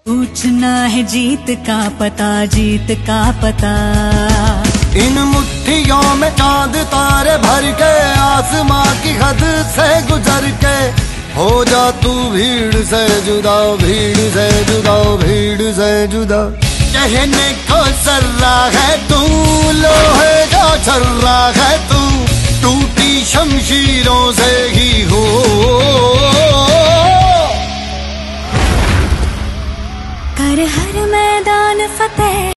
पूछना है जीत का पता, जीत का पता। इन मुट्ठियों में चांद तारे भर के, आसमां की हद से गुजर के, हो जा तू भीड़ से जुदा, भीड़ से जुदा, भीड़ से जुदा। कहने को सर्रा है तू, लोहे का छर्रा है तू, टूटी शमशीरों से ही हो। कर हर मैदान फतेह।